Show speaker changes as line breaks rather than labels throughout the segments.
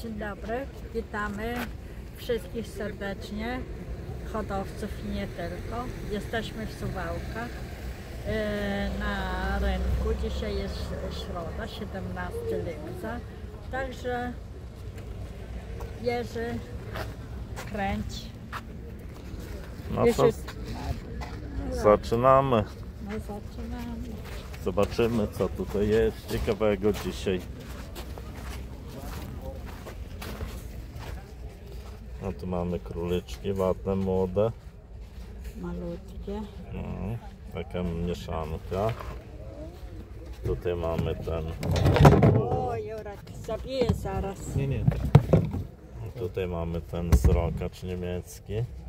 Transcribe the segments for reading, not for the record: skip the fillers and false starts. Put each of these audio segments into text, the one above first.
Dzień dobry, witamy wszystkich serdecznie, hodowców i nie tylko. Jesteśmy w Suwałkach na rynku. Dzisiaj jest środa, 17 lipca. Także Jerzy, kręć.
No to zaczynamy.
No zaczynamy.
Zobaczymy, co tutaj jest ciekawego dzisiaj. No tu mamy króliczki ładne, młode.
Malutkie.
No, taka mieszanka. Tutaj mamy ten.
O, Jurek, zabiję zaraz.
Nie. Tutaj mamy ten srokacz niemiecki.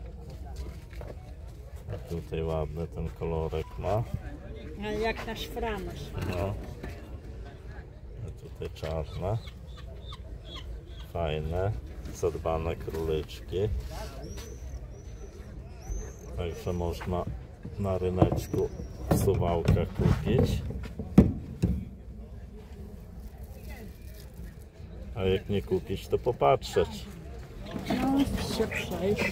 A tutaj ładny ten kolorek ma.
Jak nasz Franusz.
No. A tutaj czarne. Fajne, zadbane króliczki. Także można na ryneczku w Suwałkach kupić. A jak nie kupić, to popatrzeć.
No, się przejść.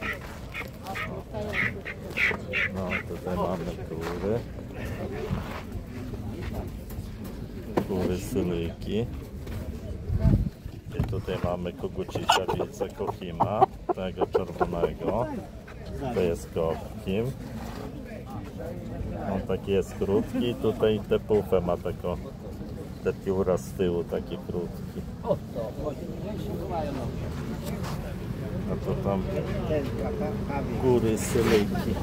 No, tutaj mamy kury. Kury sylyki. I tutaj mamy kogucisia wica Kohima, tego czerwonego. To jest Kohim. On taki jest krótki i tutaj te pufę ma taką, te pióra z tyłu takie krótki. A to tam kury sylyki.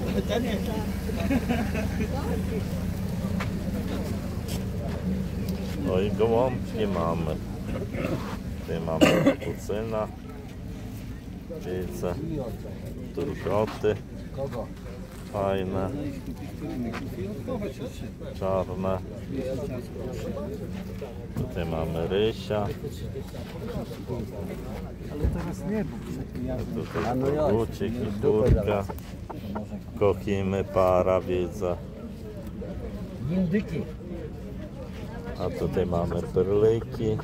No i gołąbki mamy. Tutaj mamy kapucyna, widzę, turkoty, fajne, czarne. Tutaj mamy rysia. Tutaj kogucik i kurka. Kohimy, para, widzę. A tutaj mamy perlyki.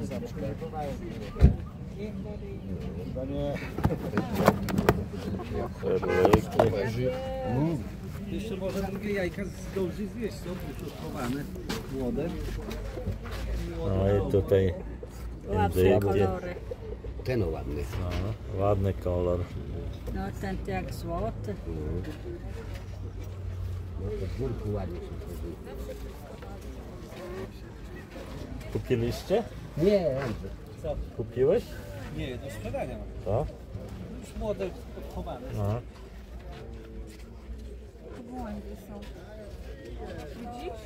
Perlyki.
Jeszcze może drugie jajka zdąży zjeść, są wyprostowane, młode.
No i tutaj
Ładne
indyki.
kolory.
Ten ładny.
No, ładny kolor.
No ten jak złoty.
No to górku ładnie się chodzi.
Kupiliście?
Nie, Andrzej.
Co?
Kupiłeś?
Nie, do sprzedania mam.
To?
Już młode, odchowane.
No.
Gołębie są. Widzisz?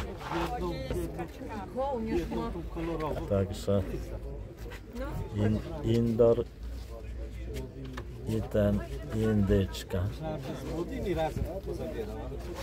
Jedną tą kolorową.
Także indoor i ten indyczka.
Myślałem, że z młodymi razem pozabierał,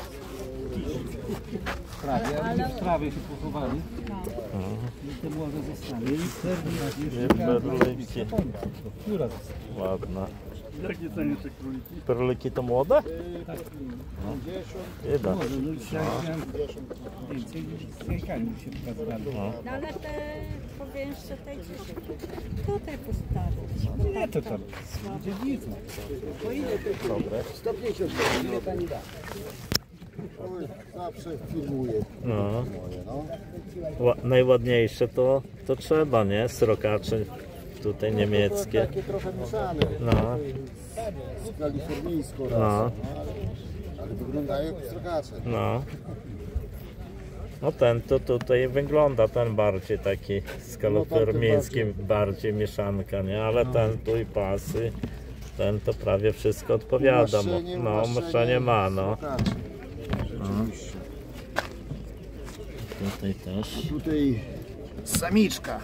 ale w trawie się pochowali. I te młode zostały.
I perlyki. Ładne.
Jakie cenie te króliki?
Perlyki to młode?
Tak.
Widać.
No już ja miałem więcej niż z jajkami się pokazywały.
No ale te powiększe tej coś tutaj postawić.
Nie, to tam ludzie widzą.
Dobre.
150 ile pani da?
Zawsze filmuję
No.
moje, no.
Najładniejsze to trzeba, nie? Srokacze tutaj niemieckie.
Takie trochę mieszane.
No.
Z kalifornijską rasą,
No.
ale wyglądają jak srokacze.
No. No ten to tutaj wygląda, ten bardziej taki z kalifornijskim, bardziej mieszanka, nie? Ale ten tu i pasy, ten to prawie wszystko odpowiada. No, umieszczenie ma, no.
Srokacze. Rzeczywiście.
Tutaj też.
Tutaj samiczka.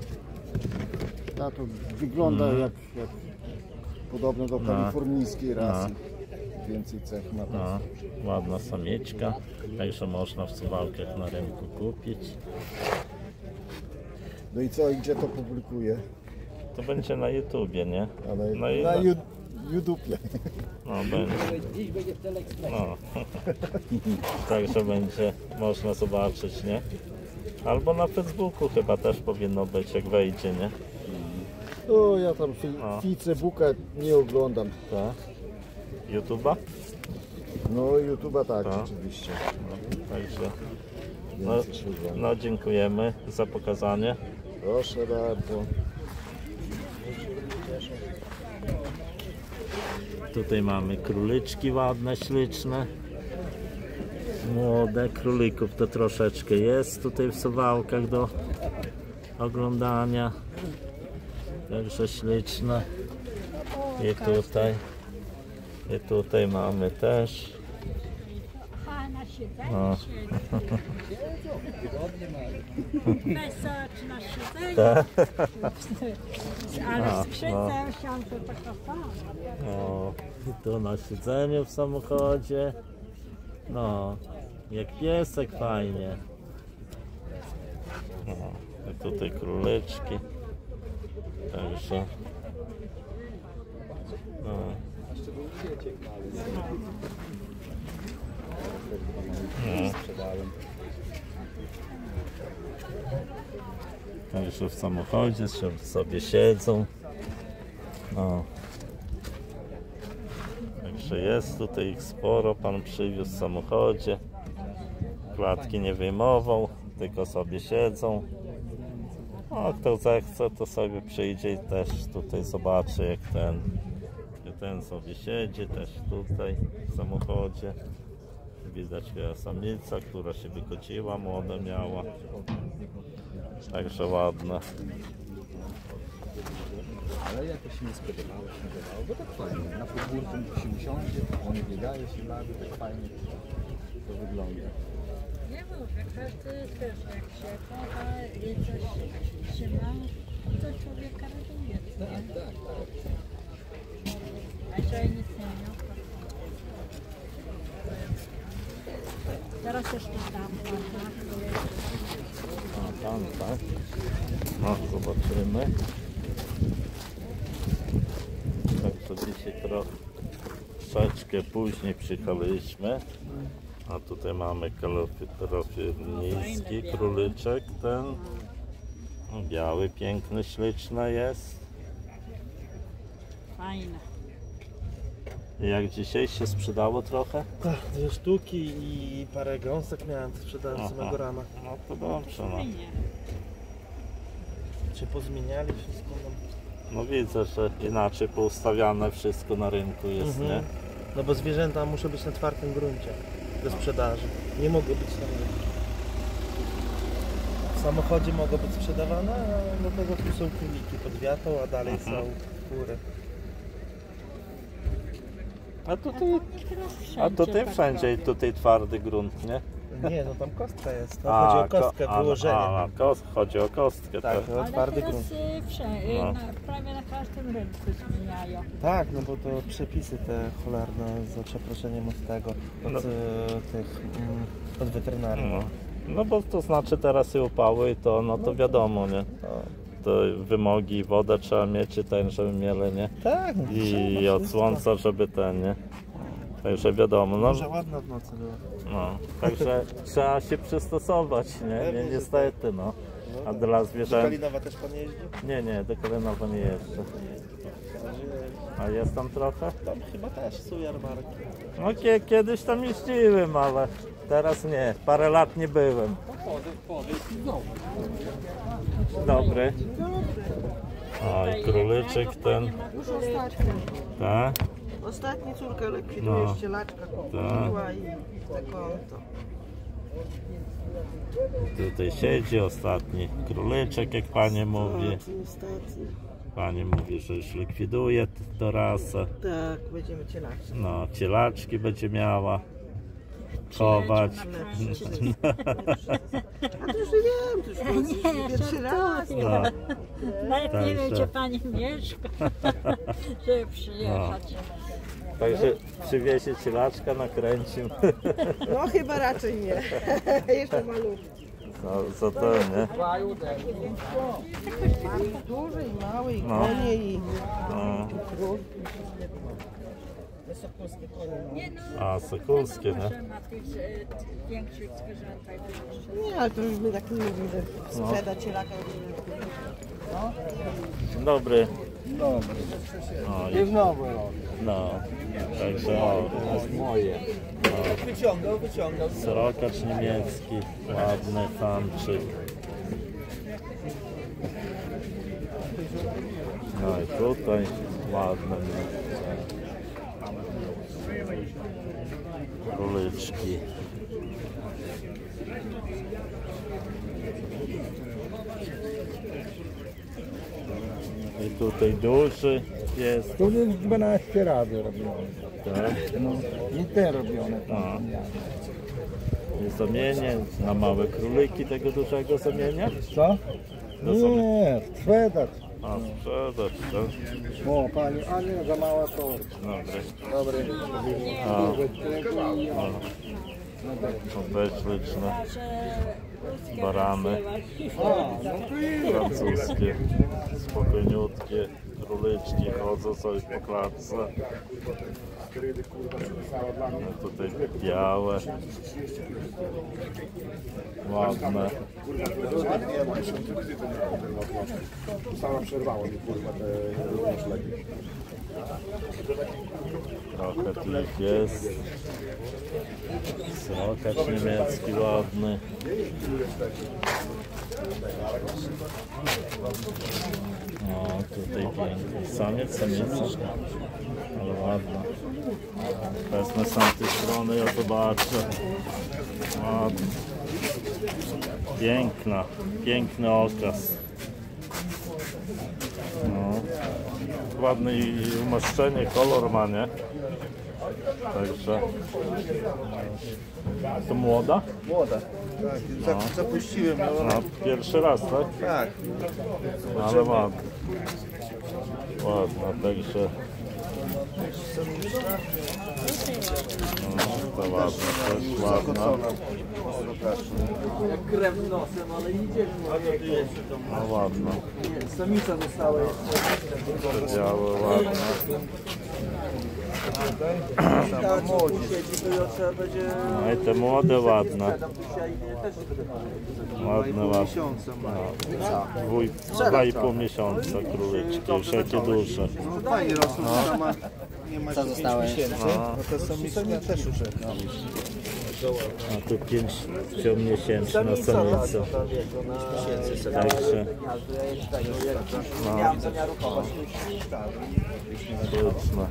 Ta to wygląda jak podobno do kalifornijskiej rasy. Więcej cech ma.
No, ładna samieczka, także można w Suwałkach na rynku kupić.
No i co, i gdzie to publikuje?
To będzie na YouTubie, nie?
Ale
No i
na YouTubie.
No, będzie. No. Także będzie można zobaczyć, nie? Albo na Facebooku chyba też powinno być, jak wejdzie, nie?
O, ja tam
No.
Facebooka nie oglądam.
Tak. YouTube'a?
No, YouTube'a tak,
Tak.
oczywiście.
Także
Więcej się ogląda.
no dziękujemy za pokazanie.
Proszę bardzo.
Tutaj mamy króliczki ładne, śliczne. Młode królików to troszeczkę jest tutaj w Suwałkach do oglądania. Także śliczne. I tutaj mamy też.
A na siedzeniu
O.
siedzi. Wesołacz na siedzeniu.
Tak.
Ale skrzydłem się to taka fajna.
O, i tu na siedzeniu w samochodzie. No, jak piesek fajnie. O, i tutaj króleczki. Także. No. No. Także w samochodzie sobie siedzą. No. Także jest tutaj ich sporo, pan przywiózł w samochodzie. Klatki nie wyjmował, tylko sobie siedzą. A kto zechce, to sobie przyjdzie i też tutaj zobaczy, jak ten sobie siedzi, też tutaj w samochodzie. Widać samica, która się wykociła, młoda miała. Także ładne.
Ale jakoś się nie spodziewałeś, bo tak fajnie. Na podwórku się usiądzie, one biegają się bawi, tak fajnie to wygląda.
Nie mówię, każdy też jak się kocha i coś się ma, to człowieka raduje.
Tak.
A że nic nie miał. Teraz jeszcze tam,
A tam, tak? No, zobaczymy. Także dzisiaj troszeczkę później przyjechaliśmy. A tutaj mamy kalofirnicki królyczek ten. Biały, piękny, śliczny jest.
fajne.
Jak dzisiaj się sprzedało trochę?
Tak, 2 sztuki i parę gąsek miałem, sprzedałem
Aha.
samego rana.
No to dobrze, no.
Fajnie.
Czy pozmieniali wszystko?
No widzę, że inaczej poustawiane wszystko na rynku jest, nie?
No bo zwierzęta muszą być na twardym gruncie do sprzedaży. Nie mogą być tam. W samochodzie mogą być sprzedawane, a do tego tu są króliki pod wiatą, a dalej są kury.
A tutaj wszędzie i tutaj twardy grunt, nie?
Nie, no tam kostka jest. To chodzi o kostkę, wyłożenie.
Chodzi o kostkę,
Tak,
tak.
o
Ale
twardy
teraz
grunt.
No.
prawie na każdym rynku zmieniają.
Tak, no bo to przepisy te cholerne, za przeproszeniem od tego, od
No.
od weterynarii.
No bo to znaczy teraz i upały, to no to wiadomo, nie? To wymogi, wodę trzeba mieć i ten, żeby mieli, nie?
Tak, no
I
trzeba
od
wszystko.
słońca, żeby ten, nie? Także wiadomo, no,
Może ładna w nocy była.
no. Także trzeba się przystosować, nie? Niestety, no. A dla
Do
zwierząt...
Kalinowa też pan jeździ?
Nie, do Kalinowa nie jeżdżę. A jest tam trochę?
Tam chyba też są jarmarki.
No kiedyś tam jeździłem, ale teraz nie. Parę lat nie byłem. Dobry. O, i królyczek ten.
Już ostatni.
Tak?
Ostatni córka likwiduje,
No.
ścielaczka kupiła i taką to.
Tutaj siedzi ostatni królyczek, jak pani mówi.
Ostatni.
Pani mówi, że już likwiduje tę rasę.
Tak, będziemy cielaczki.
No, cielaczki będzie miała chować.
A to już wiem, to już nie pierwszy raz.
No,
Nawet nie wiem,
Także.
gdzie pani mieszka, żeby przyjechać.
także przywiezie cielaczka, nakręcił.
No chyba raczej nie. Jeszcze malutki.
Za to, nie?
Duży i mały i
No.
konie i
No.
krów. Sokolskie konie.
Nie, no,
A, sokolskie,
wiadomo,
nie?
że na tych większych zwierzętach jeszcze.
Nie, ale to już my tak nie mówimy, że sprzedać cielaka.
Dzień dobry.
Dobry.
O,
I znowu robię.
no, także o,
To jest moje.
Wyciągał.
srokacz niemiecki, ładny samczyk. No i tutaj ładne królyczki. I tutaj duży jest,
Tu jest 12 razy robione.
tak?
No, i te robione
A.
tam.
Jest zamienię na małe króliki tego dużego zamienia.
Co?
To są-
Nie, sprzedać.
A sprzedać, tak?
O, pani, a nie, za mała to.
Dobry.
Dobry.
A, to też liczne barany francuskie, spokojniutkie królyczki chodzą sobie po klatce. No tutaj białe, ładne.
Sama przerwało mi kurwa te szlaki.
Trochę tu ich jest. Srokacz niemiecki ładny. O, tutaj piękny. Samiec, samica. Ale ładna. Wezmę z tamtej strony, ja zobaczę. Ładna. Piękna. Piękny okaz. No. Ładny i umaszczenie, kolor ma, nie? Także to młoda?
Młoda. Tak, zapuściłem ją.
No, pierwszy raz, tak?
Tak.
Ale ładna. Ładna, także no, to ładna, też ładna.
Jak krew nosem, ale idzie.
No ładna.
Samica została jeszcze.
Białe, ładna.
Sama młodzież. To ją trzeba będzie...
No i te młode ładne.
Dzisiaj też nie będę pamiętał.
Ładne, ładne.
Miesiąca ma.
No, 2,5 miesiąca królyczki, już jakie duże.
No fajnie rosną, sama nie ma 5 miesięcy.
No.
No to samica też już
A tu 5-miesięczna samica. Także no, liczne.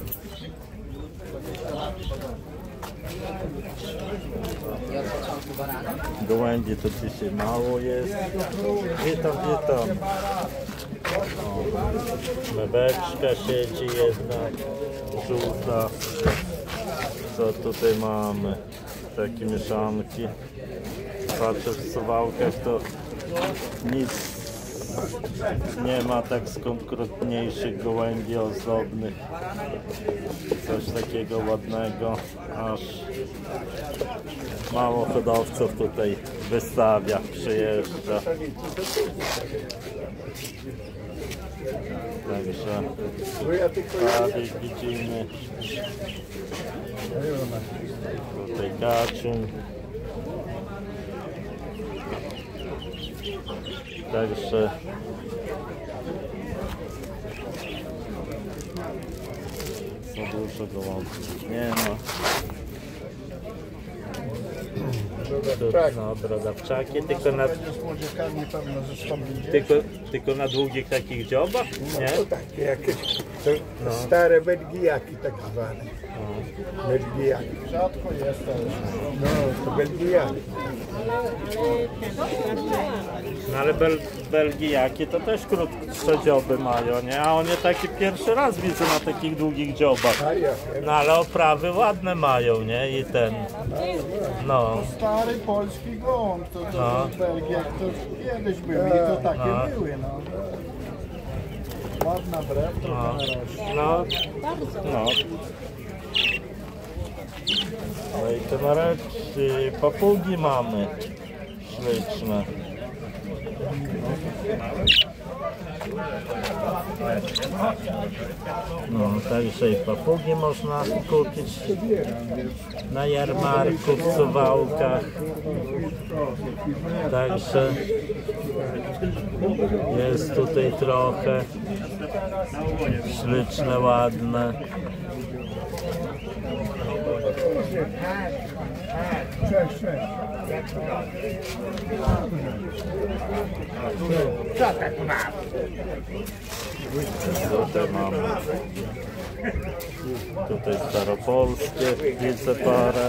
Gołębi to dzisiaj mało jest. Witam, witam. O, meweczka siedzi jedna, żółta. Co tutaj mamy? Takie mieszanki. Patrzę w suwałkach, to nic nie ma tak z konkretniejszych gołębi ozdobnych. Coś takiego ładnego, aż mało hodowców tutaj wystawia, przyjeżdża. Także tak widzimy. Tutaj kaczun. Także za dużo gołąbków nie ma. No, brodawczaki, tylko na długich takich dziobach? Nie?
No takie jakieś stare belgijaki tak zwane. Belgijaki.
Rzadko jest,
No, to belgijaki.
No ale belgijaki to też krótsze dzioby mają, nie? A one taki pierwszy raz widzę na takich długich dziobach. No ale oprawy ładne mają, nie? I ten, no.
stary polski gołąb, to
No.
w Belgii jak to kiedyś były i to takie
No.
były, no. Ładna brew, trochę
No,
narośnie.
no, no. No i to nareszcie papugi mamy śliczne. No, także i papugi można kupić na jarmarku w Suwałkach. Także jest tutaj trochę śliczne, ładne. Tutaj mamy staropolskie, widzę parę.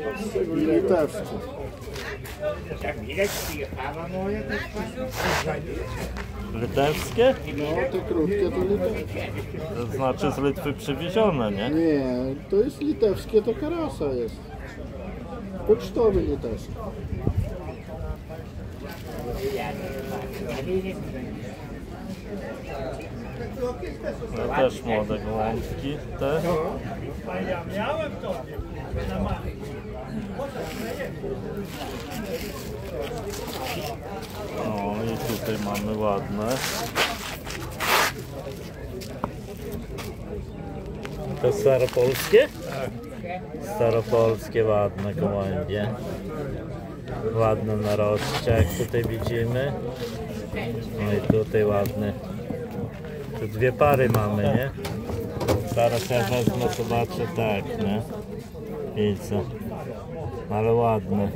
Litewskie?
No, te krótkie to litewskie.
To znaczy z Litwy przywiezione, nie?
Nie, to jest litewskie, to karasa jest. Pocztowy litewski.
No, też młode gołąbki te. No i tutaj mamy ładne. To staropolskie? Staropolskie ładne gołębie. Ładne narożcie, jak tutaj widzimy. No i tutaj ładne. Tu dwie pary mamy, nie? Zaraz ja wezmę, zobaczę, tak, nie? Widzę. Ale ładne.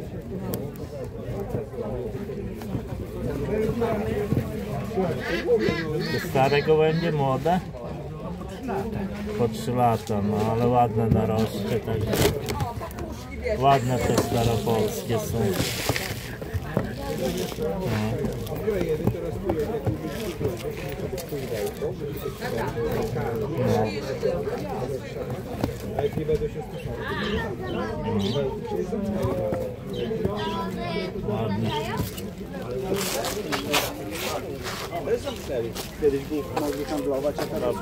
Te stare gołębie, młode? Po 3 lata, no ale ładne narożcie, także ładne te staropolskie są. No. Ładnie.
Kiedyś mogli handlować, a teraz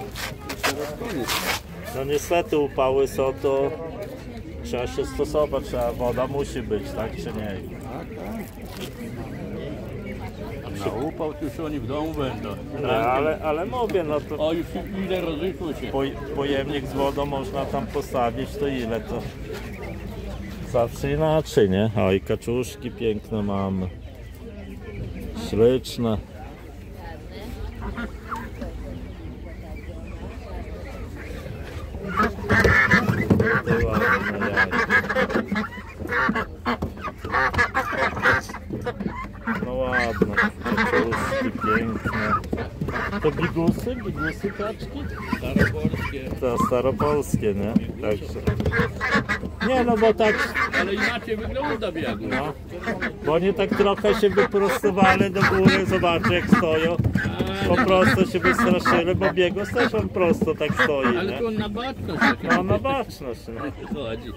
No niestety upały są, to trzeba się stosować, woda musi być, tak czy nie?
Na upał to już oni w domu będą.
No, ale mówię, no to
O, już ile rozeszło się.
pojemnik z wodą można tam postawić, to ile to? Zawsze inaczej, nie? Oj, kaczuszki piękne mamy. Śliczne. Tutaj ładne jajka. No ładne, kaczuszki piękne. To bigusy? Bigusy kaczki?
Staropolskie.
To staropolskie, nie? Także. Nie no, bo tak,
Ale inaczej wygląda biegu.
no, bo oni tak trochę się wyprostowali do góry, zobaczcie jak stoją. Po prostu się wystraszyli, bo biegos też on prosto tak stoi,
Ale
nie?
to na baczność.
No na baczność, no.
Chodzi.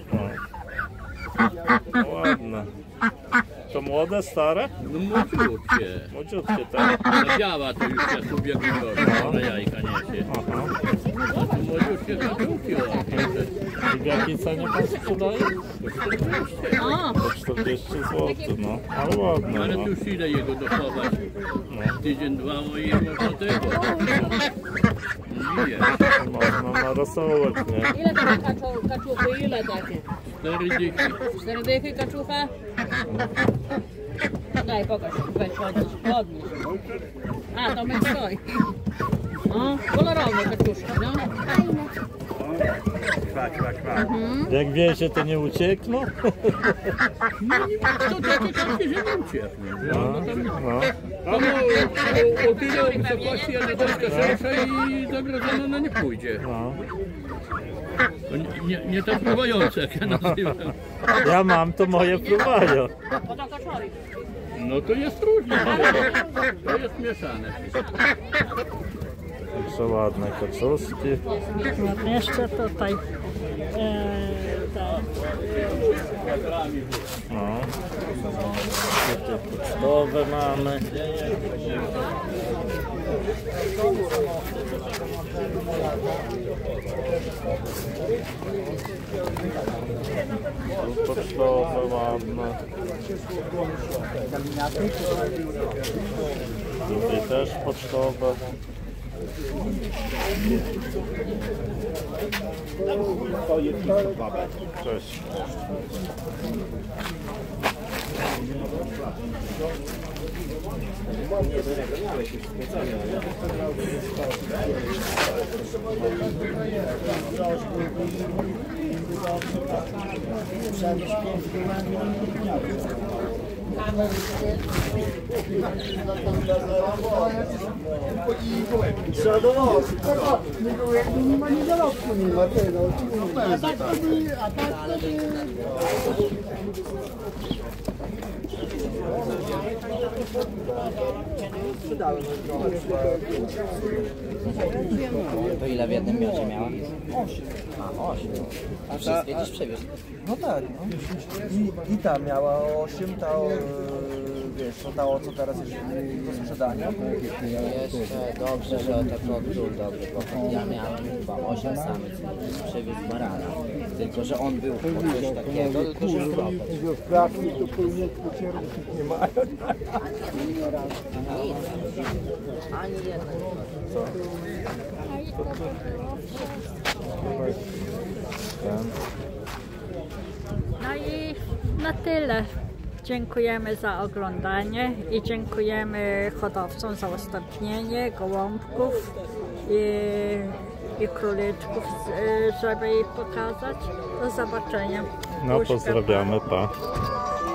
No, ładne. To młode, stare?
No młodziutkie.
Młodziutkie, tak?
No działa to już jest ubiegłym roku, na jajka niesie.
Aha.
No to młodziutkie kaczułki ładnie.
I w jakiej cenie pan sprzedaje? Po 40 zł, no. Ale ładne,
Ale
no.
tu już ile jego dochować? Tydzień, dwa i można tego. Nie.
Można na rosołek, nie?
Ile takie kaczuchy? Ile takie?
4 dychy.
4 dychy kaczucha? Daj, pokaż. Weź, podnieś. A, to my stoi. O, kolorowe kaczuszki, no.
Jak wiecie, to nie uciekną?
To takie kaczki, że nie uciekną.
No, no.
Tam o tyle wysokości, ale troszkę szersze i zagrożone no nie pójdzie.
No.
To nie te pływające, jak ja nazywam.
Ja mam, to moje fruwają.
No to jest różnie. To jest mieszane.
Także ładne kaczuszki.
Jeszcze tutaj
No. Tutaj pocztowe mamy. Tu pocztowe ładne. Tutaj też pocztowe. Cześć.
Nie ma niedorobku, nie ma tego. A tak to by...
To ile w jednym miodzie miała? 8. A, 8. A wszystkie dziś przewiózł.
No tak, no. I ta miała 8, ta wiesz, to co teraz jest do sprzedania.
Jeszcze dobrze, że ten król dobry, bo ja miałem chyba 8 samic, przewiózł barana. Tylko, że on był coś takiego, tylko że zdrowy.
W pracy to powinien pocierpieć nie mają.
Ani jednego.
No i na tyle. Dziękujemy za oglądanie i dziękujemy hodowcom za udostępnienie gołąbków i króliczków, żeby ich pokazać. Do zobaczenia.
No pozdrawiamy, pa.